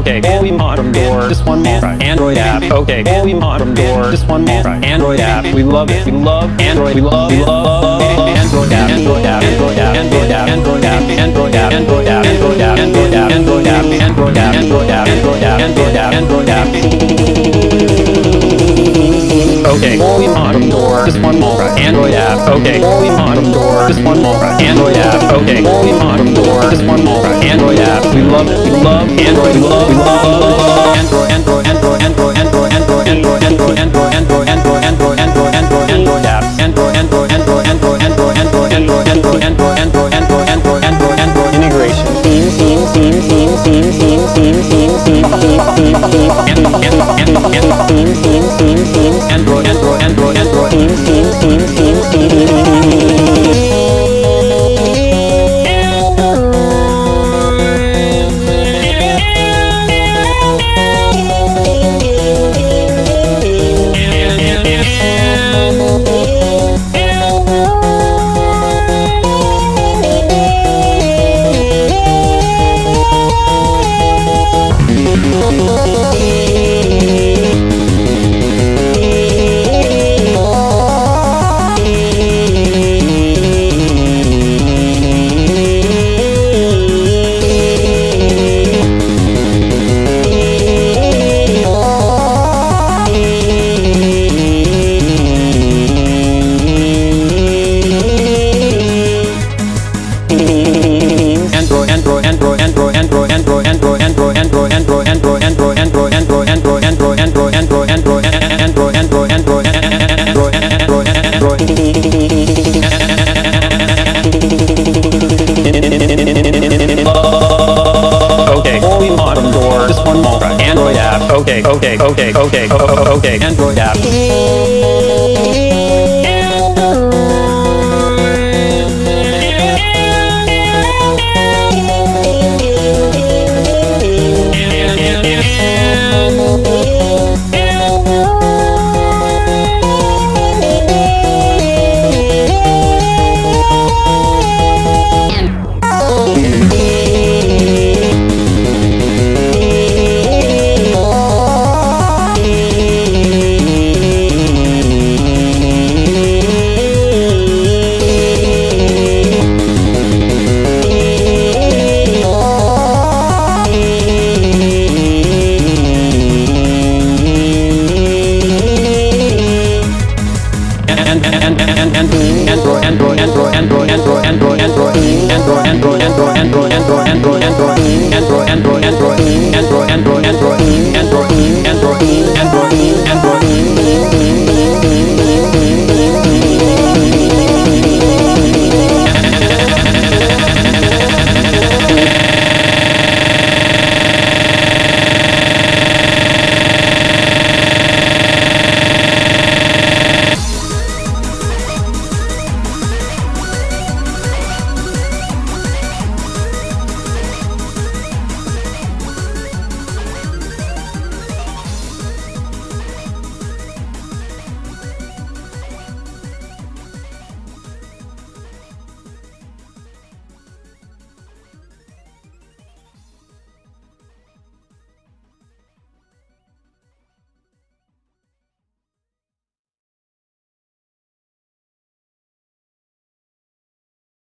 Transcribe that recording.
Okay, volume on from door. Just one more. Android app. Okay, volume on from door. Just one more. Android app. We love it. We love Android. We love Android app. Android app. Android app. Android app. Android app. Android app. Android app. Android app. Android app. Android app. Android app. Android app. Android app. Android app. Android app. Okay, volume on from door. Just one more. Android app. Okay, volume on from door. Just one more. Android app. Okay, volume on from door. Just one more. Android app. We love it. We love Android. We love Android. Android. Android. Android. Android. Android. Android. Android. Android. Android. Android. Android. Android. Android. Android apps. Android. Android. Android. Android. Android. Android. Android. Android. Android. Android. Android. Android. Android. Android. Integration. Android. Android. Android. Android. Okay, okay, okay, okay, okay, Android app. Android.